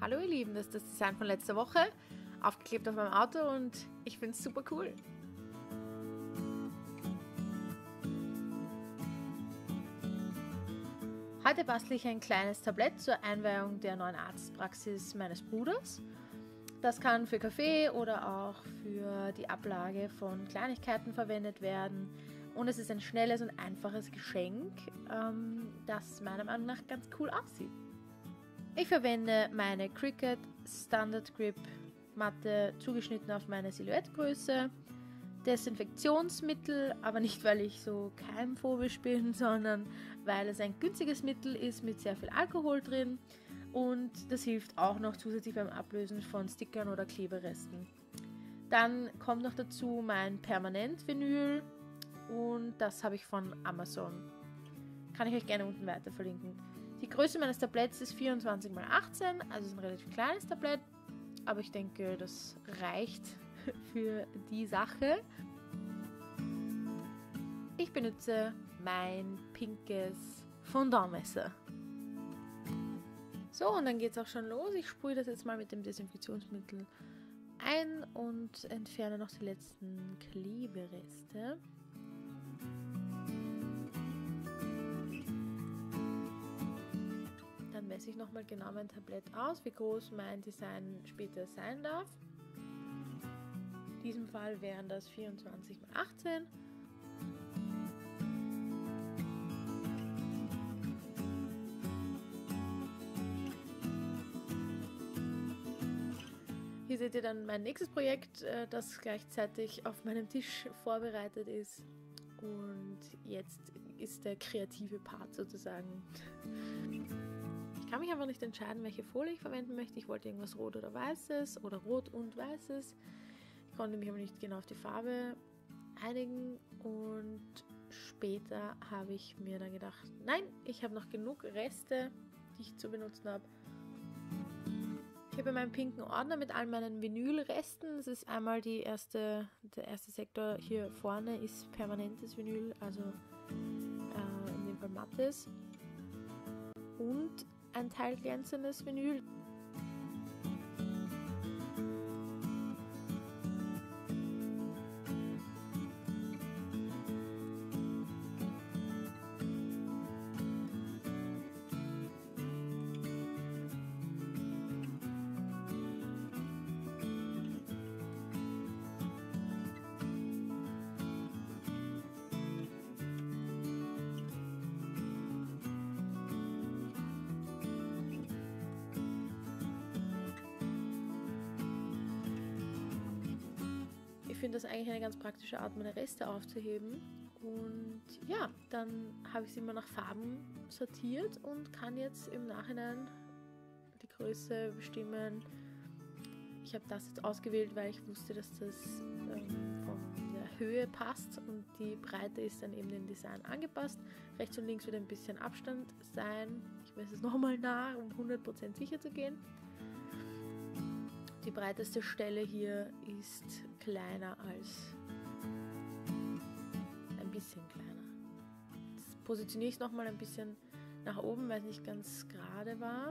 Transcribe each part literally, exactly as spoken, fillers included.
Hallo ihr Lieben, das ist das Design von letzter Woche, aufgeklebt auf meinem Auto und ich finde es super cool. Heute bastle ich ein kleines Tablett zur Einweihung der neuen Arztpraxis meines Bruders. Das kann für Kaffee oder auch für die Ablage von Kleinigkeiten verwendet werden. Und es ist ein schnelles und einfaches Geschenk, ähm, das meiner Meinung nach ganz cool aussieht. Ich verwende meine Cricut Standard Grip Matte zugeschnitten auf meine Silhouettegröße. Desinfektionsmittel, aber nicht, weil ich so keimphobisch bin, sondern weil es ein günstiges Mittel ist mit sehr viel Alkohol drin und das hilft auch noch zusätzlich beim Ablösen von Stickern oder Kleberesten. Dann kommt noch dazu mein Permanent-Vinyl und das habe ich von Amazon. Kann ich euch gerne unten weiter verlinken. Die Größe meines Tabletts ist vierundzwanzig mal achtzehn, also ist ein relativ kleines Tablett, aber ich denke, das reicht für die Sache. Ich benutze mein pinkes Fondantmesser. So, und dann geht es auch schon los. Ich sprühe das jetzt mal mit dem Desinfektionsmittel ein und entferne noch die letzten Klebereste. Dann messe ich nochmal genau mein Tablett aus, wie groß mein Design später sein darf. In diesem Fall wären das vierundzwanzig mal achtzehn. Hier seht ihr dann mein nächstes Projekt, das gleichzeitig auf meinem Tisch vorbereitet ist. Und jetzt ist der kreative Part sozusagen. Ich kann mich einfach nicht entscheiden, welche Folie ich verwenden möchte. Ich wollte irgendwas Rot oder Weißes oder Rot und Weißes. Ich konnte mich aber nicht genau auf die Farbe einigen und später habe ich mir dann gedacht, nein, ich habe noch genug Reste, die ich zu benutzen habe. Ich habe meinen pinken Ordner mit all meinen Vinylresten. Das ist einmal die erste, der erste Sektor hier vorne ist permanentes Vinyl, also äh, in dem Fall mattes. Und ein Teil glänzendes Vinyl. Ich finde das eigentlich eine ganz praktische Art, meine Reste aufzuheben. Und ja, dann habe ich sie immer nach Farben sortiert und kann jetzt im Nachhinein die Größe bestimmen. Ich habe das jetzt ausgewählt, weil ich wusste, dass das ähm, von der Höhe passt und die Breite ist dann eben dem Design angepasst. Rechts und links wird ein bisschen Abstand sein. Ich messe es nochmal nach, um hundert Prozent sicher zu gehen. Die breiteste Stelle hier ist kleiner als ein bisschen kleiner. Jetzt positioniere ich es nochmal ein bisschen nach oben, weil es nicht ganz gerade war.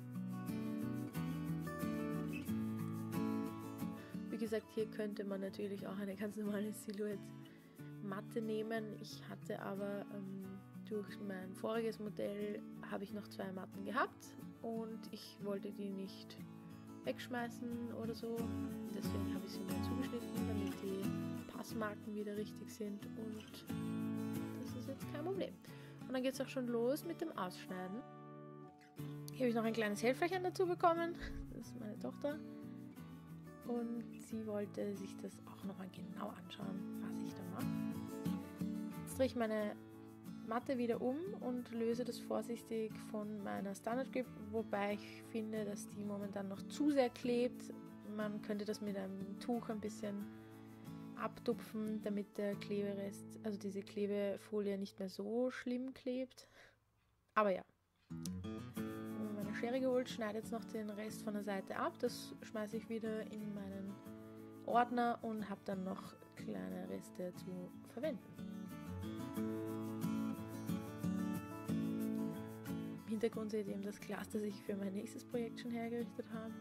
Wie gesagt, hier könnte man natürlich auch eine ganz normale Silhouette-Matte nehmen. Ich hatte aber ähm, durch mein voriges Modell habe ich noch zwei Matten gehabt und ich wollte die nicht wegschmeißen oder so. Deswegen habe ich sie mir zugeschnitten, damit die Passmarken wieder richtig sind und das ist jetzt kein Problem. Und dann geht es auch schon los mit dem Ausschneiden. Hier habe ich noch ein kleines Helferchen dazu bekommen. Das ist meine Tochter. Und sie wollte sich das auch nochmal genau anschauen, was ich da mache. Jetzt drehe ich meine Matte wieder um und löse das vorsichtig von meiner Standard Grip, wobei ich finde, dass die momentan noch zu sehr klebt. Man könnte das mit einem Tuch ein bisschen abtupfen, damit der Kleberest, also diese Klebefolie nicht mehr so schlimm klebt. Aber ja, meine Schere geholt, schneide jetzt noch den Rest von der Seite ab. Das schmeiße ich wieder in meinen Ordner und habe dann noch kleine Reste zu verwenden. Hintergrund seht ihr eben das Glas, das ich für mein nächstes Projekt schon hergerichtet habe.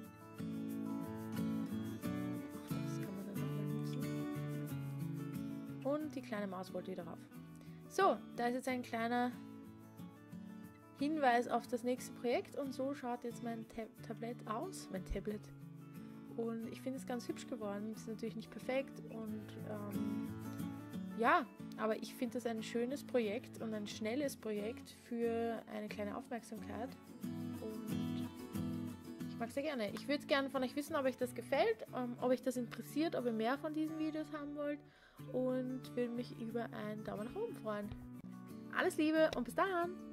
Auch das kann man dann nochmal nutzen. Und die kleine Maus wollte wieder rauf. So, da ist jetzt ein kleiner Hinweis auf das nächste Projekt und so schaut jetzt mein Tab Tablet aus, mein Tablet. Und ich finde es ganz hübsch geworden. Ist natürlich nicht perfekt und ähm, ja, aber ich finde das ein schönes Projekt und ein schnelles Projekt für eine kleine Aufmerksamkeit. Und ich mag es sehr gerne. Ich würde gerne von euch wissen, ob euch das gefällt, ähm, ob euch das interessiert, ob ihr mehr von diesen Videos haben wollt und würde mich über einen Daumen nach oben freuen. Alles Liebe und bis dann!